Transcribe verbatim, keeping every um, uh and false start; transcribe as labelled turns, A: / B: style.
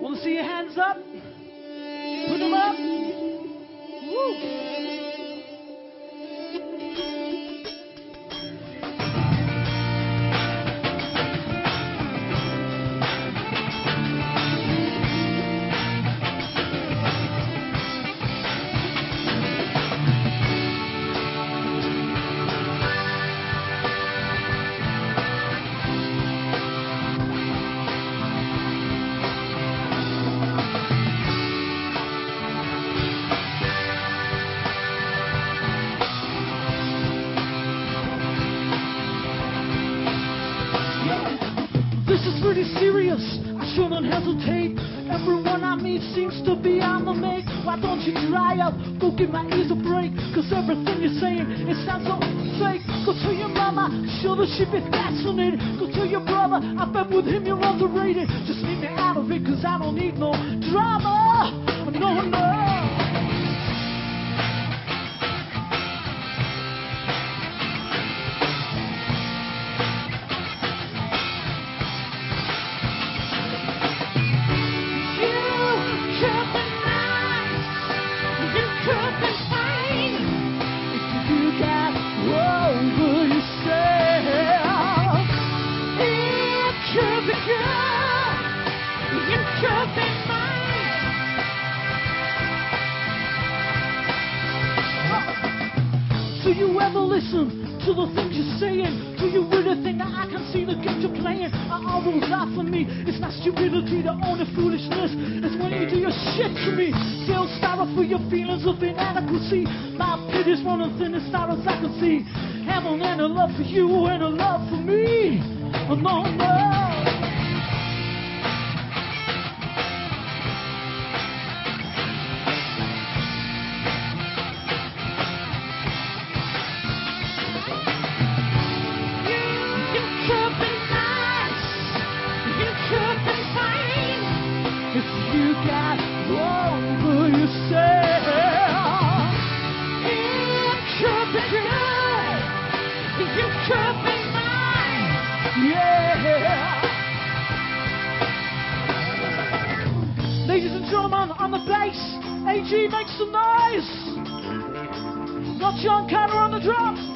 A: Wanna see your hands up? Put them up. Woo. This is pretty serious, I shouldn't hesitate. Everyone I meet seems to be on the make. Why don't you dry up, go give my ears a break? Cause everything you're saying, it sounds so fake. Go tell your mama, sure that she'd be fascinated. Go tell your brother, I bet with him you're underrated. Just leave me out of it, cause I don't need no drama. No, no. Do you ever listen to the things you're saying? Do you really think that I can see the game you're playing? Are all rules out for me? It's not stupidity, the only foolishness. It's when you do your shit to me. Still sorrow for your feelings of inadequacy. My pity's running thin as far as I can see. Heaven and a love for you and a love for me. Oh, no, no. If you got over yourself, it could be good, you could be mine, yeah. Ladies and gentlemen, on the bass, A G makes some noise. Got John Carter on the drum.